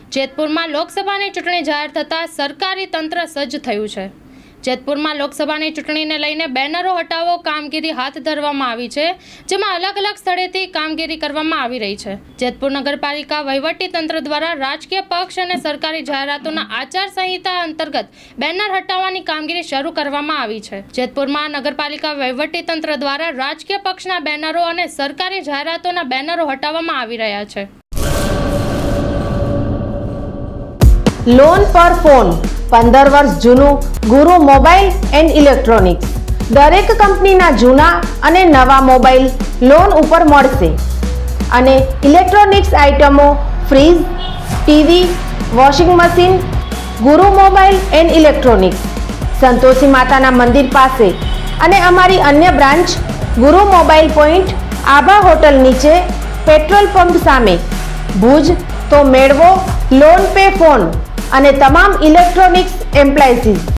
જેતપુરમાં લોકસભાની ચૂંટણી જાહેર થતાં સરકારી તંત્ર સજ્જ થયું છે। જેતપુરમાં લોકસભાની ચૂંટણીને લઈને બેનરો હટાવો કામગીરી હાથ ધરવામાં આવી છે, જેમાં અલગ અલગ સ્થળેથી કામગીરી કરવામાં આવી રહી છે। જેતપુર નગરપાલિકા વહીવટી તંત્ર દ્વારા રાજકીય પક્ષ અને સરકારી જાહેરાતોના આચારસંહિતા અંતર્ગત બેનર હટાવવાની કામગીરી શરૂ કરવામાં આવી છે। જેતપુરમાં નગરપાલિકા વહીવટી તંત્ર દ્વારા રાજકીય પક્ષના બેનરો અને સરકારી જાહેરાતોના બેનરો હટાવવામાં આવી રહ્યા છે। લોન પર ફોન 15 વર્ષ જૂનું ગુરુ મોબાઈલ એન્ડ ઇલેક્ટ્રોનિક્સ। દરેક કંપનીના જૂના અને નવા મોબાઈલ લોન ઉપર મળશે અને ઇલેક્ટ્રોનિક્સ આઇટમો fridge, TV, washing machine. Guru mobile and electronics Santoshi માતાના મંદિર પાસે અને અમારી અન્ય branch Guru mobile point Abha hotel નીચે પેટ્રોલ પંપ સામે ભુજ। તો મેળવો લોન પે ફોન અને તમામ ઇલેક્ટ્રોનિક્સ એપ્લાયન્સીસ।